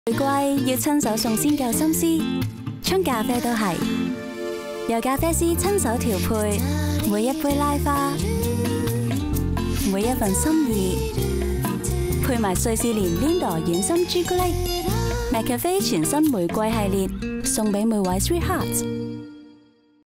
玫瑰要親手送先夠心思，沖咖啡都係由咖啡師親手調配，每一杯拉花，每一份心意，配埋瑞士蓮 Lindor 軟心朱古力，McCafe 全新玫瑰系列送俾每位 Sweetheart。